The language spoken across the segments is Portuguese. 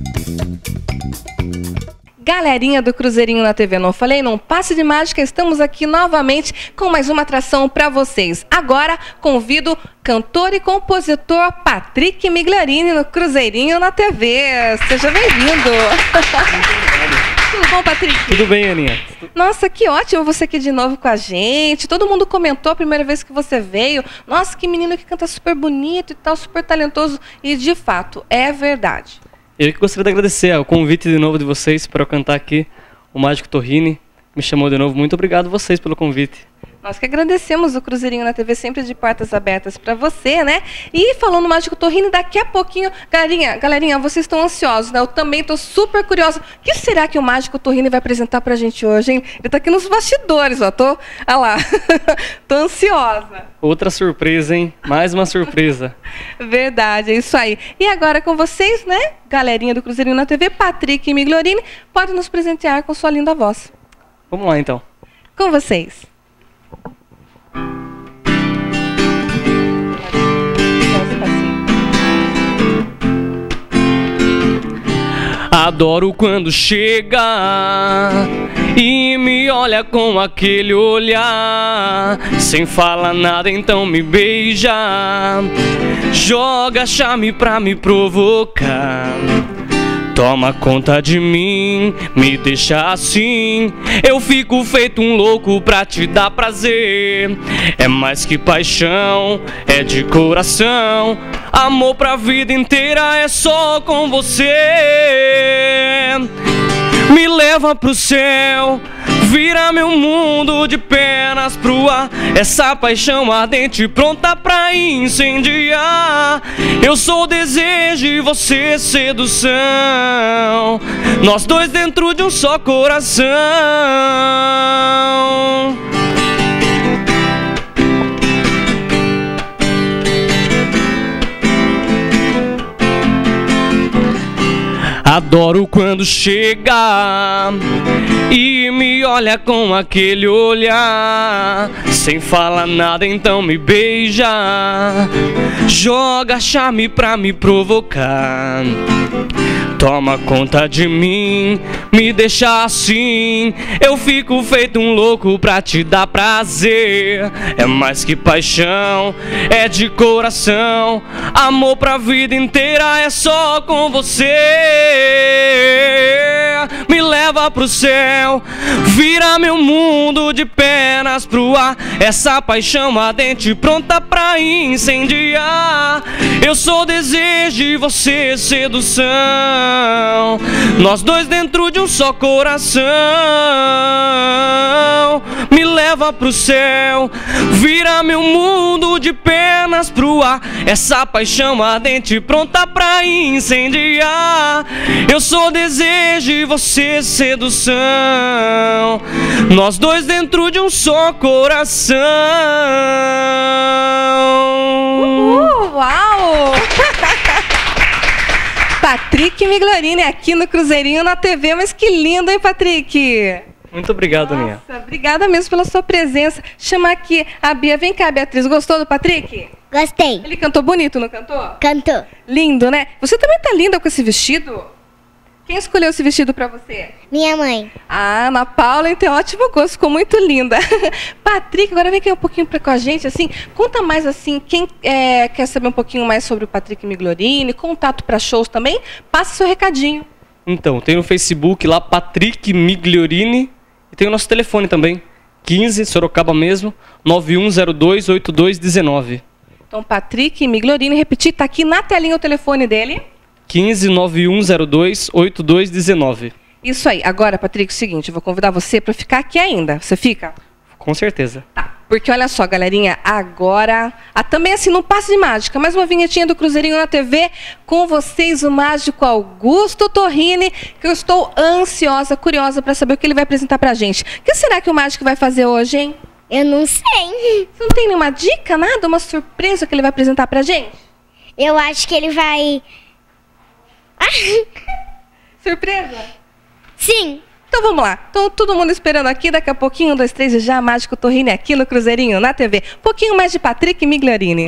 Galerinha do Cruzeirinho na TV, não falei? Não passe de mágica, estamos aqui novamente com mais uma atração para vocês. Agora convido cantor e compositor Patrick Migliorini no Cruzeirinho na TV. Seja bem-vindo. Tudo bom, Patrick? Tudo bem, Aninha. Nossa, que ótimo você aqui de novo com a gente. Todo mundo comentou a primeira vez que você veio. Nossa, que menino que canta super bonito e tal, super talentoso. E de fato, é verdade. Eu que gostaria de agradecer o convite de novo de vocês para eu cantar aqui. O Mágico Torrini me chamou de novo. Muito obrigado a vocês pelo convite. Nós que agradecemos o Cruzeirinho na TV, sempre de portas abertas para você, né? E falando no Mágico Torrini, daqui a pouquinho... Galerinha, vocês estão ansiosos, né? Eu também estou super curiosa. O que será que o Mágico Torrini vai apresentar pra gente hoje, hein? Ele tá aqui nos bastidores, ó. Olha lá. Tô ansiosa. Outra surpresa, hein? Mais uma surpresa. Verdade, é isso aí. E agora com vocês, né? Galerinha do Cruzeirinho na TV, Patrick Migliorini, pode nos presentear com sua linda voz. Vamos lá, então. Com vocês. Adoro quando chega e me olha com aquele olhar, sem falar nada, então me beija, joga charme pra me provocar. Toma conta de mim, me deixa assim. Eu fico feito um louco pra te dar prazer. É mais que paixão, é de coração. Amor pra vida inteira é só com você. Me leva pro céu, vira meu mundo de pernas pro ar. Essa paixão ardente pronta pra incendiar. Eu sou o desejo e você sedução. Nós dois dentro de um só coração. Adoro quando chega e me olha com aquele olhar, sem falar nada, então me beija, joga charme pra me provocar. Toma conta de mim, me deixa assim. Eu fico feito um louco pra te dar prazer. É mais que paixão, é de coração. Amor pra vida inteira é só com você. Me leva pro céu, vira meu mundo de pernas pro ar. Essa paixão ardente pronta pra incendiar. Eu sou desejo e você sedução. Nós dois dentro de um só coração. Me leva pro céu, vira meu mundo de pernas pro ar. Essa paixão ardente pronta pra incendiar. Eu sou desejo e você sedução. Nós dois dentro de um só coração. Uau! Patrick Migliorini aqui no Cruzeirinho na TV, mas que lindo, hein, Patrick? Muito obrigado, Aninha. Obrigada mesmo pela sua presença. Chama aqui a Bia. Vem cá, Beatriz. Gostou do Patrick? Gostei. Ele cantou bonito, não cantou? Cantou. Lindo, né? Você também tá linda com esse vestido? Quem escolheu esse vestido pra você? Minha mãe. Ah, Ana Paula, tem ótimo gosto, ficou muito linda. Patrick, agora vem aqui um pouquinho com a gente, assim, conta mais assim, quem quer saber um pouquinho mais sobre o Patrick Migliorini, contato para shows também, passa seu recadinho. Então, tem no Facebook lá, Patrick Migliorini, e tem o nosso telefone também, 15, Sorocaba mesmo, 9102-8219. Então, Patrick Migliorini, repetir, tá aqui na telinha o telefone dele. 15 9102 8219. Isso aí. Agora, Patrick, é o seguinte, eu vou convidar você para ficar aqui ainda. Você fica? Com certeza. Tá. Porque olha só, galerinha, agora... também assim, não passe de mágica. Mais uma vinhetinha do Cruzeirinho na TV. Com vocês, o mágico Augusto Torrini, que eu estou ansiosa, curiosa para saber o que ele vai apresentar pra gente. O que será que o mágico vai fazer hoje, hein? Eu não sei. Você não tem nenhuma dica, nada? Uma surpresa que ele vai apresentar pra gente? Eu acho que ele vai... Surpresa? Sim. Então vamos lá. Então todo mundo esperando aqui, daqui a pouquinho, 1, 2, 3 e já, Mágico Torrini aqui no Cruzeirinho, na TV. Um pouquinho mais de Patrick Migliorini.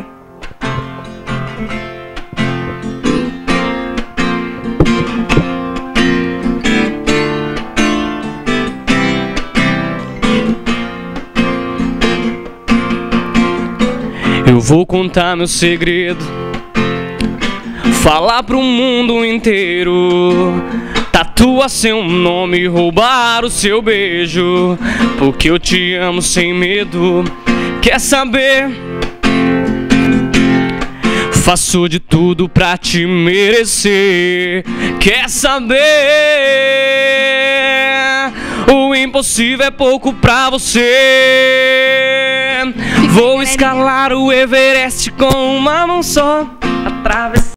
Eu vou contar meu segredo, falar pro mundo inteiro, tatuar seu nome e roubar o seu beijo, porque eu te amo sem medo. Quer saber? Faço de tudo pra te merecer. Quer saber? O impossível é pouco pra você. Vou escalar o Everest com uma mão só, atravessar